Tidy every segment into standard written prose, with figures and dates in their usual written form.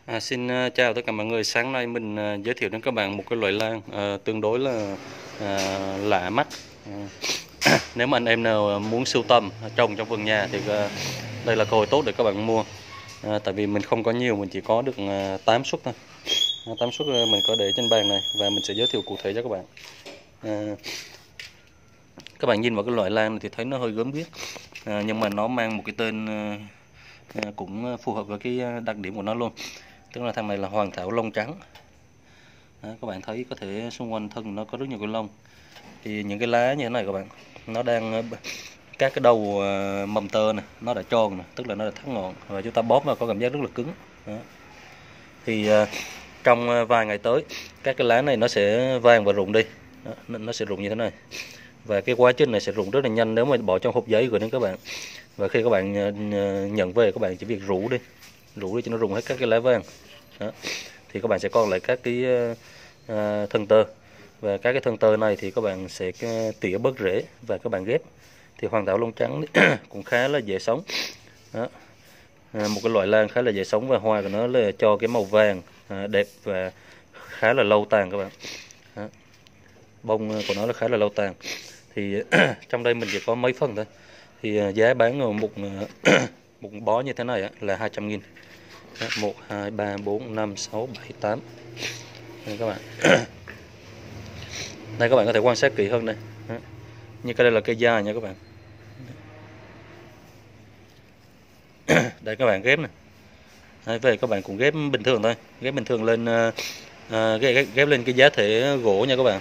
Xin chào tất cả mọi người. Sáng nay mình giới thiệu đến các bạn một cái loại lan tương đối là lạ mắt. Nếu mà anh em nào muốn sưu tầm trồng trong vườn nhà thì đây là cơ hội tốt để các bạn mua. Tại vì mình không có nhiều, mình chỉ có được 8 suất thôi. 8 suất mình có để trên bàn này và mình sẽ giới thiệu cụ thể cho các bạn. Các bạn nhìn vào cái loại lan này thì thấy nó hơi gớm ghiếc, nhưng mà nó mang một cái tên cũng phù hợp với cái đặc điểm của nó luôn. Tức là thằng này là hoàng thảo lông trắng. Đó, các bạn thấy có thể xung quanh thân nó có rất nhiều cái lông. Thì những cái lá như thế này các bạn, nó đang các cái đầu mầm tơ này nó đã tròn này, tức là nó đã thắt ngọn và chúng ta bóp vào có cảm giác rất là cứng. Đó. Thì trong vài ngày tới các cái lá này nó sẽ vàng và rụng đi. Đó, nó sẽ rụng như thế này. Và cái quá trình này sẽ rụng rất là nhanh nếu mà bỏ trong hộp giấy gửi đến các bạn. Và khi các bạn nhận về, các bạn chỉ việc rũ đi cho nó rụng hết các cái lá vàng. Đó. Thì các bạn sẽ còn lại các cái thân tơ, và các cái thân tơ này thì các bạn sẽ tỉa bớt rễ và các bạn ghép. Thì hoàng thảo lông trắng cũng khá là dễ sống. Đó. Một cái loại lan khá là dễ sống và hoa của nó là cho cái màu vàng đẹp và khá là lâu tàn các bạn. Đó. Bông của nó là khá là lâu tàn. Thì trong đây mình chỉ có mấy phần thôi. Thì giá bán một bó như thế này là 200.000. 1, 2, 3, 4, 5, 6, 7, 8. Đây các bạn. Đây các bạn có thể quan sát kỹ hơn đây. Như cái đây là cây dài nha các bạn. Đây các bạn ghép này. Đây, về các bạn cũng ghép bình thường thôi, ghép bình thường lên ghép lên cái giá thể gỗ nha các bạn.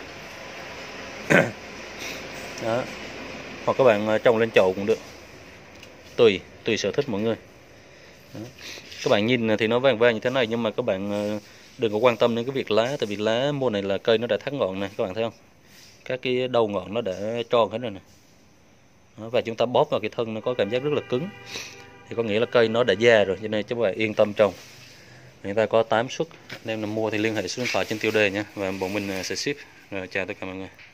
Đó. Hoặc các bạn trồng lên chậu cũng được, tùy sở thích mọi người. Đó. Các bạn nhìn thì nó vàng vàng như thế này, nhưng mà các bạn đừng có quan tâm đến cái việc lá, tại vì lá mùa này là cây nó đã thắt ngọn này, các bạn thấy không? Các cái đầu ngọn nó đã tròn hết rồi này. Đó, và chúng ta bóp vào cái thân nó có cảm giác rất là cứng, thì có nghĩa là cây nó đã già rồi, cho nên các bạn yên tâm trồng. Chúng ta có 8 suất, anh em nào mua thì liên hệ số điện thoại trên tiêu đề nha, và bọn mình sẽ ship. Rồi, chào tất cả mọi người.